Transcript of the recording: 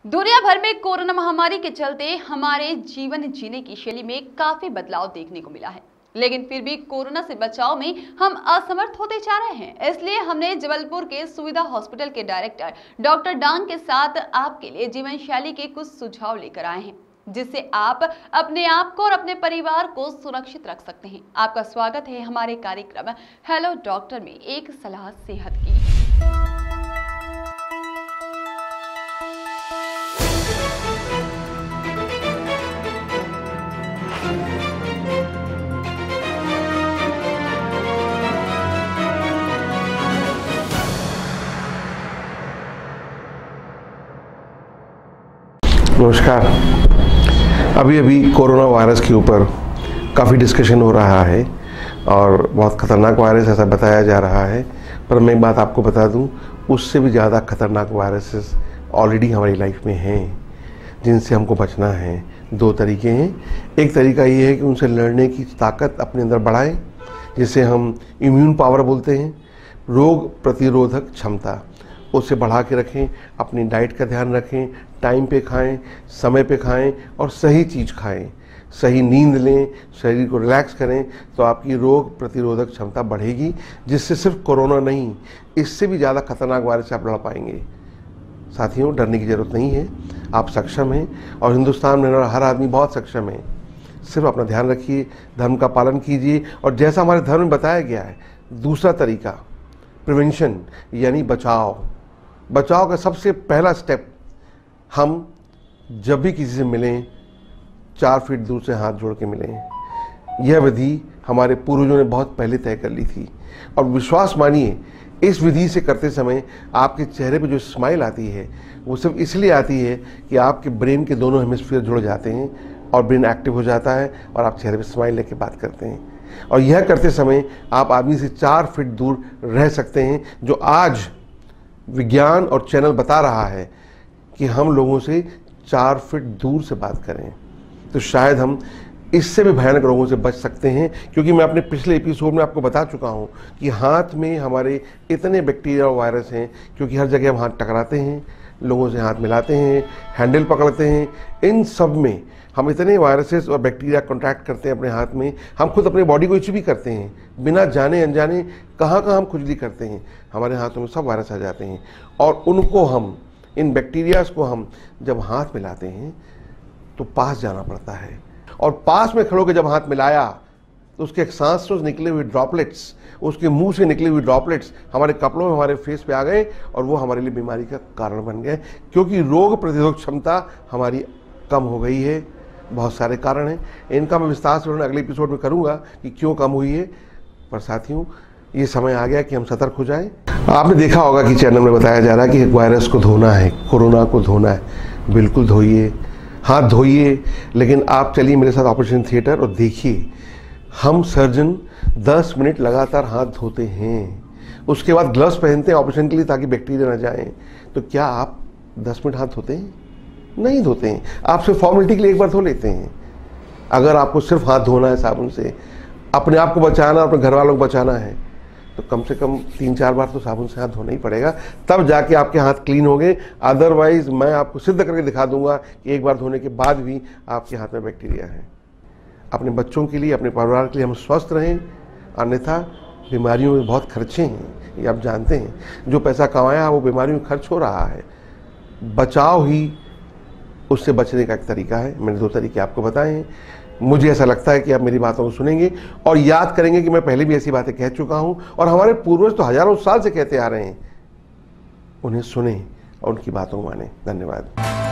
दुनिया भर में कोरोना महामारी के चलते हमारे जीवन जीने की शैली में काफी बदलाव देखने को मिला है, लेकिन फिर भी कोरोना से बचाव में हम असमर्थ होते जा रहे हैं। इसलिए हमने जबलपुर के सुविधा हॉस्पिटल के डायरेक्टर डॉक्टर डांग के साथ आपके लिए जीवन शैली के कुछ सुझाव लेकर आए हैं, जिससे आप अपने आप को और अपने परिवार को सुरक्षित रख सकते हैं। आपका स्वागत है हमारे कार्यक्रम हेलो डॉक्टर में एक सलाह सेहत की। नमस्कार। अभी कोरोना वायरस के ऊपर काफ़ी डिस्कशन हो रहा है और बहुत ख़तरनाक वायरस ऐसा बताया जा रहा है, पर मैं एक बात आपको बता दूं, उससे भी ज़्यादा ख़तरनाक वायरसेस ऑलरेडी हमारी लाइफ में हैं जिनसे हमको बचना है। दो तरीके हैं। एक तरीका ये है कि उनसे लड़ने की ताकत अपने अंदर बढ़ाएं, जिसे हम इम्यून पावर बोलते हैं, रोग प्रतिरोधक क्षमता उसे बढ़ा के रखें। अपनी डाइट का ध्यान रखें, टाइम पे खाएं, समय पे खाएं और सही चीज़ खाएं, सही नींद लें, शरीर को रिलैक्स करें, तो आपकी रोग प्रतिरोधक क्षमता बढ़ेगी, जिससे सिर्फ कोरोना नहीं, इससे भी ज़्यादा खतरनाक वायरस से आप लड़ पाएंगे। साथियों, डरने की ज़रूरत नहीं है, आप सक्षम हैं और हिंदुस्तान में हर आदमी बहुत सक्षम है। सिर्फ अपना ध्यान रखिए, धर्म का पालन कीजिए और जैसा हमारे धर्म में बताया गया है। दूसरा तरीका प्रिवेंशन यानी बचाव का सबसे पहला स्टेप, हम जब भी किसी से मिलें 4 फीट दूर से हाथ जोड़ के मिलें। यह विधि हमारे पूर्वजों ने बहुत पहले तय कर ली थी और विश्वास मानिए, इस विधि से करते समय आपके चेहरे पे जो स्माइल आती है वो सिर्फ इसलिए आती है कि आपके ब्रेन के दोनों हेमिस्फीयर जुड़ जाते हैं और ब्रेन एक्टिव हो जाता है और आप चेहरे पे स्माइल लेके बात करते हैं। और यह करते समय आप आदमी से 4 फीट दूर रह सकते हैं, जो आज विज्ञान और चैनल बता रहा है कि हम लोगों से 4 फीट दूर से बात करें, तो शायद हम इससे भी भयानक रोगों से बच सकते हैं। क्योंकि मैं अपने पिछले एपिसोड में आपको बता चुका हूं कि हाथ में हमारे इतने बैक्टीरिया और वायरस हैं, क्योंकि हर जगह हम हाथ टकराते हैं, लोगों से हाथ मिलाते हैं, हैंडल पकड़ते हैं, इन सब में हम इतने वायरसेस और बैक्टीरिया कॉन्टैक्ट करते हैं अपने हाथ में। हम खुद अपने बॉडी को इच भी करते हैं, बिना जाने अनजाने कहाँ हम खुजली करते हैं, हमारे हाथों में सब वायरस आ जाते हैं। और उनको हम, इन बैक्टीरियाज को हम जब हाथ मिलाते हैं तो पास जाना पड़ता है, और पास में खड़े होकर जब हाथ मिलाया तो उसके सांस से निकले हुए ड्रॉपलेट्स, उसके मुंह से निकले हुए ड्रॉपलेट्स हमारे कपड़ों में, हमारे फेस पे आ गए और वो हमारे लिए बीमारी का कारण बन गए, क्योंकि रोग प्रतिरोधक क्षमता हमारी कम हो गई है। बहुत सारे कारण हैं, इनका मैं विस्तार से अगले एपिसोड में करूंगा कि क्यों कम हुई है। पर साथियों, ये समय आ गया कि हम सतर्क हो जाएं। आपने देखा होगा कि चैनल में बताया जा रहा है कि वायरस को धोना है, कोरोना को धोना है। बिल्कुल धोइए, हाथ धोइए, लेकिन आप चलिए मेरे साथ ऑपरेशन थिएटर और देखिए, हम सर्जन 10 मिनट लगातार हाथ धोते हैं, उसके बाद ग्लव्स पहनते हैं ऑपरेशन के लिए ताकि बैक्टीरिया ना जाए। तो क्या आप 10 मिनट हाथ धोते हैं? नहीं धोते हैं। आप सिर्फ फॉर्मेलिटी के लिए एक बार धो लेते हैं। अगर आपको सिर्फ हाथ धोना है साबुन से, अपने आप को बचाना, अपने घर वालों को बचाना है, तो कम से कम 3-4 बार तो साबुन से हाथ धोना ही पड़ेगा, तब जाके आपके हाथ क्लीन होंगे। अदरवाइज मैं आपको सिद्ध करके दिखा दूंगा कि एक बार धोने के बाद भी आपके हाथ में बैक्टीरिया है। अपने बच्चों के लिए, अपने परिवार के लिए हम स्वस्थ रहें, अन्यथा बीमारियों में बहुत खर्चे हैं, ये आप जानते हैं। जो पैसा कमाया वो बीमारियों में खर्च हो रहा है। बचाव ही उससे बचने का एक तरीका है। मैंने 2 तरीके आपको बताए हैं। मुझे ऐसा लगता है कि आप मेरी बातों को सुनेंगे और याद करेंगे कि मैं पहले भी ऐसी बातें कह चुका हूं, और हमारे पूर्वज तो हजारों साल से कहते आ रहे हैं। उन्हें सुने और उनकी बातों को माने। धन्यवाद।